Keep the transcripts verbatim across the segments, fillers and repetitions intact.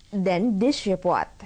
දැන් දේශීය පුවත්.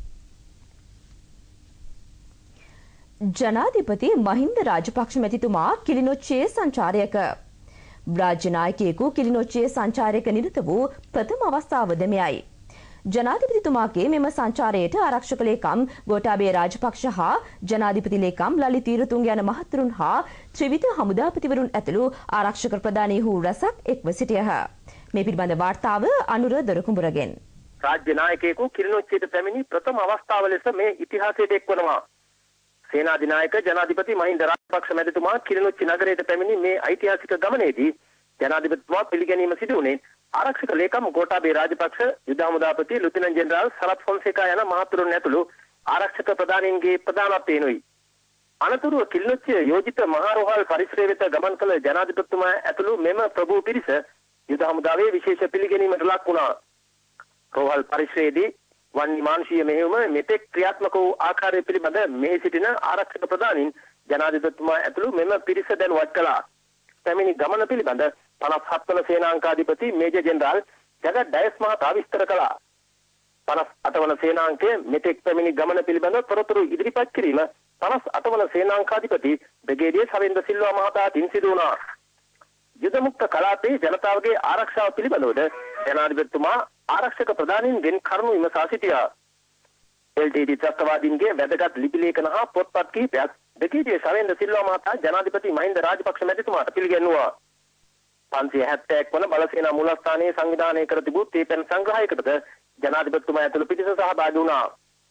ජනාධිපති මහින්ද රාජපක්ෂ මැතිතුමා කිලිනොච්චියේ සංචාරයක. රාජ්‍ය නායකයෙකු කිලිනොච්චියේ සංචාරයක නිරත වූ ප්‍රථම අවස්ථාව දෙමයයි. ජනාධිපතිතුමාගේ මෙම සංචාරයට ආරක්ෂක ලේකම් ගෝඨාභය රාජපක්ෂ හා ජනාධිපති ලේකම් ලලිත් වීරතුංග යන මහත්වරුන් හා ත්‍රිවිධ හමුදාපතිවරුන් ඇතුළු ආරක්ෂක ප්‍රධානීහු රැසක් එක්ව සිටියහ. මේ පිළිබඳ වාර්තාව අනුර දොරකුඹුරගෙන්. රාජ්‍ය නායකයෙකු කිලිනොච්චියට පැමිණි ප්‍රථම අවස්ථාව ලෙස මේ ඉතිහාසයට එක්වනවා. සේනාධිනායක ජනාධිපති මහින්ද රාජපක්ෂ මැතිතුමා කිලිනොච්චි නගරයට පැමිණි මේ ඓතිහාසික ගමනේදී ජනාධිපතිතුමා පිළිගැනීම සිදු වුණේ ආරක්ෂක ලේකම් ගෝඨාභය රාජපක්ෂ, යුද හමුදාපති ලුතිනන්ට් ජෙනරාල් සරත් ෆොන්සේකා යන මහතුරුන් ඇතුළු ආරක්ෂක ප්‍රධානීන්ගේ ප්‍රධානත්වයෙනුයි. අනතුරුව කිලිනොච්චිය යෝජිත මහා රෝහල් පරිසරය වෙත ගමන් කළ ජනාධිපතිතුමා ඇතුළු මෙම ප්‍රභූ පිරිස යුද හමුදාවේ විශේෂ පිළිගැනීමට ලක් වුණා. රෝහල් පරිසරයේදී වන්‍ය මානුෂීය මෙහෙයුම මෙතෙක් ක්‍රියාත්මක වූ ආකාරය පිළිබඳ මෙහි සිටින ආරක්ෂක ප්‍රධානීන් ජනාධිපතිතුමා ඇතුළු මෙම පිරිස දැනුවත් කළා. පැමිණි ගමන පිළිබඳ පනස් හත් වන සේනාංකාධිපති මේජර් ජෙනරාල් ජගත් ඩයස් මහතා විස්තර කළා. පනස් අට වන සේනාංකය මෙතෙක් පැමිණි ගමන පිළිබඳ තොරතුරු ඉදිරිපත් කිරීම පනස් අට වන සේනාංකාධිපති බ්‍රිගේඩියර් සවින්ද්‍ර සිල්වා මහතාටින් සිදු වුණා. යුද මුක්ත කලාපයේ ජනතාවගේ ආරක්ෂාව පිළිබඳවද ජනාධිපතිතුමා ආරක්ෂක ප්‍රධානීන්ගෙන් කරුණු විමසා සිටියා. එල් ටී ටී ත්‍රස්තවාදීන්ගේ වැදගත් ලිපි ලේඛන හා පොත්පත් කිහිපයක් බ්‍රිගේඩියර් සවින්ද්‍ර සිල්වා මහතා ජනාධිපති මහින්ද රාජපක්ෂ මැතිතුමාට පිළිගැන්වුවා. පන්සිය හැත්තෑවක් වන බලසේනා මූලස්ථානයේ සංවිධානය කර තිබූ තේපැන් සංග්‍රහයකටද ජනාධිපතිතුමා ඇතුළු පිරිස සහභාගී වුණා.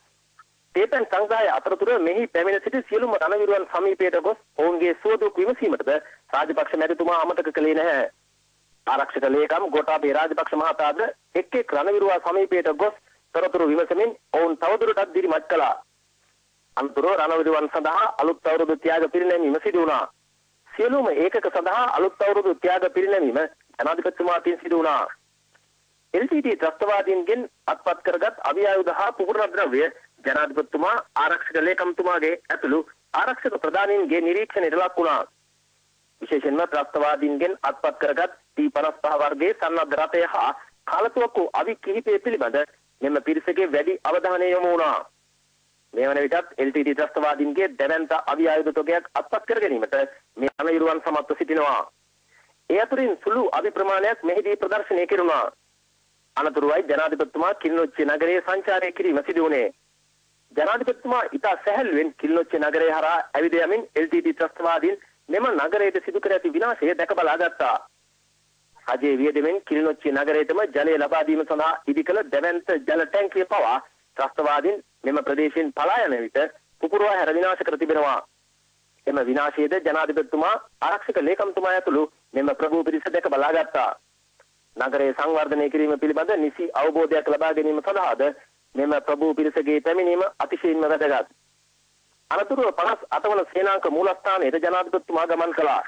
තේපැන් සංග්‍රහය අතරතුර මෙහි පැමිණ සිටි සියලුම රණවිරුවන් සමීපයට ගොස් ඔවුන්ගේ සුවදුක් විමසීමටද රාජපක්ෂ මැතිතුමා අමතක කළේ නැහැ. ආරක්ෂක ලේකම් ගෝඨාභය රාජපක්ෂ මහතාද එක් එක් රණවිරුවා සමීපයට ගොස් තොරතුරු විමසමින් ඔවුන් තවදුරටත් දිරිමත් කළා. අනතුරුව රණවිරුවන් සඳහා අලුත් අවුරුදු ත්‍යාග පිරිනැමීම සිදු වුණා. සියලුම ඒකක සඳහා අලුත් අවුරුදු ත්‍යාග පිරිනැමීම ජනාධිපතිතුමාටින් සිදු වුණා. එල් ටී ටී ත්‍රස්තවාදීන්ගෙන් අත්පත් කරගත් අවියායුධ හා පුහුණු ද්‍රව්‍ය ජනාධිපතිතුමා ආරක්ෂක ලේකම්තුමාගේ ඇතුළු ආරක්ෂක ප්‍රධානීන්ගේ නිරීක්ෂණයට ලක් වුණා. විශේෂයෙන්ම ත්‍රස්තවාදීන්ගෙන් අත්පත් කරගත් ටී පනස් පහ වර්ගයේ සන්නද්ධ රථය හා කාලතුවක්කු අවි කිහිපය පිළිබඳ මෙම පිරිසගේ වැඩි අවධානය යොමු වුණා. මේ වන විටත් එල් ටී ටී ත්‍රස්තවාදීන්ගේ දැවැන්ත අවි ආයුධ තොගයක් අත්පත් කර ගැනීමට මේ රණවිරුවන් සමත්ව සිටිනවා. ඒ අතුරින් සුළු අවි ප්‍රමාණයක් මෙහිදී ප්‍රදර්ශනය කෙරුණා. අනතුරුවයි ජනාධිපතිතුමා කිලිනොච්චිය නගරයේ සංචාරය කිරීම සිදු වුණේ. ජනාධිපතිතුමා ඉතා සැහැල්ලුවෙන් කිලිනොච්චිය නගරය හරහා ඇවිද යමින් එල් ටී ටී ත්‍රස්තවාදීන් මෙම නගරයට සිදු කර ඇති විනාශය දැක බලා ගත්තා. රජයේ වියදමෙන් කිලිනොච්චිය නගරයටම ජලය ලබා දීම සඳහා ඉදි කළ දැවැන්ත ජල ටැංකිය පවා ත්‍රස්තවාදීන් මෙම ප්‍රදේශයෙන් පලා යන විට පුපුරවා හැර විනාශ කර තිබෙනවා. එම විනාශයේද ජනාධිපතිතුමා ආරක්ෂක ලේකම්තුමා ඇතුළු මෙම ප්‍රභූ පිරිස දැක බලා ගත්තා. නගරයේ සංවර්ධනය කිරීම පිළිබඳ නිසි අවබෝධයක් ලබා ගැනීම සඳහාද මෙම ප්‍රභූ පිරිසගේ පැමිණීම අතිශයින්ම වැදගත්. අනතුරුව පනස් අට වන සේනාංක මූලස්ථානයට ජනාධිපතිතුමා ගමන් කළා.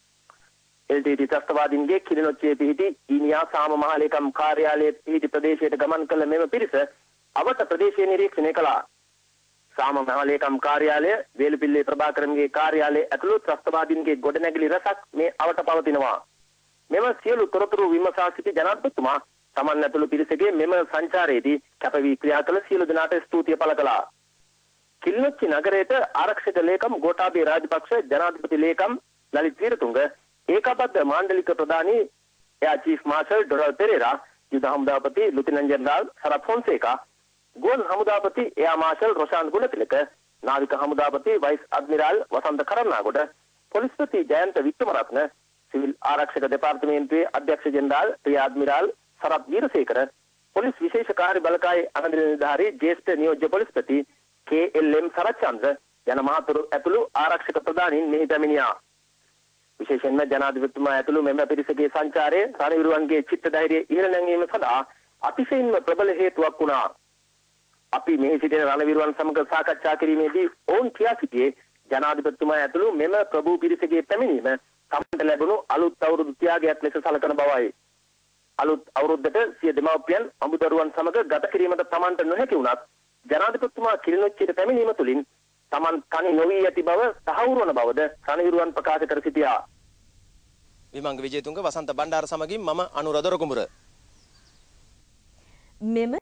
එල් ටී ටී ත්‍රස්තවාදීන්ගේ කිලිනොච්චියේ පිහිටි ඊනියා සාම මහලේකම් කාර්යාලයේ පිහිටි ප්‍රදේශයට ගමන් කළ මෙම පිරිස අවට ප්‍රදේශයේ නිරීක්ෂණය කළා. සාම මහලේකම් කාර්යාලය, වේලුපිල්ලේ ප්‍රභාකරන්ගේ කාර්යාලය ඇතුළු ත්‍රස්තවාදීන්ගේ ගොඩනැගිලි රැසක් මේ අවට පවතිනවා. මෙම සියලු තොරතුරු විමසා සිටි ජනාධිපතිතුමා තමන් ඇතුළු පිරිසගේ මෙම සංචාරයේදී කැපවී ක්‍රියා කළ සියලු දෙනාට ස්තුතිය පළ කළා. කිලිනොච්චි නගරයට ආරක්ෂක ලේකම් ගෝඨාභය රාජපක්ෂ, ජනාධිපති ලේකම් ලලිත් වීරතුංග, ඒකාබද්ධ මාණ්ඩලික ප්‍රධානී එයා චීෆ් මාර්ෂල් ඩොනල්ඩ් පෙරේරා, යුද හමුදාපති ලුතිනන්ට් ජෙනරාල් සරත් ෆොන්සේකා, ගුවන් හමුදාපති එයා මාර්ෂල් රොෂාන් ගුණතිලක, නාවික හමුදාපති වයිස් අඩ්මිරාල් වසන්ත කරන්නාගොඩ, පොලිස්පති ජයන්ත වික්‍රමරත්න, සිවිල් ආරක්ෂක දෙපාර්තමේන්තුවේ අධ්‍යක්ෂ general rear admiral Sarath Weerasekara, police විශේෂ කාර්ය බලකායේ අගමැති නිලධාරී ජ්‍යෙෂ්ඨ නියෝජ්‍ය පොලිස්පති කේ එල් එම් සරච්චන්ද්‍ර යන මහතුරු ඇතුළු ආරක්ෂක ප්‍රධානීන් මෙහි පැමිණියා. විශේෂයෙන්ම ජනාධිපතිතුමා ඇතුළු මෙම පිරිසගේ සංචාරය රණවිරුවන්ගේ චිත්ත ධෛර්යය ඉහළ නැංවීම සඳහා අතිශයින්ම ප්‍රබල හේතුවක් වුණා. අපි මෙහි සිටින රණවිරුවන් සමග සාකච්ඡා කිරීමේදී ඔවුන් කියා සිටියේ ජනාධිපතිතුමා ඇතුළු මෙම ප්‍රභූ පිරිසගේ පැමිණීම තමන්ට ලැබුණු අලුත් අවුරුදු ත්‍යාගයක් ලෙස සලකන බවයි. අලුත් අවුරුද්දට සිය දෙමව්පියන් අමුදරුවන් සමග ගත කිරීමට තමන්ට නොහැකි වුණත් ජනාධිපතිතුමා කිලිනොච්චියට පැමිණීම තුළින් තමන් තනි නොවී ඇති බව තහවුරු වන බවද රණවිරුවන් ප්‍රකාශ කර සිටියා. විමංග විජේතුංග, වසන්ත බණ්ඩාර සමගින් මම අනුරාධපුර කුඹුර. මෙම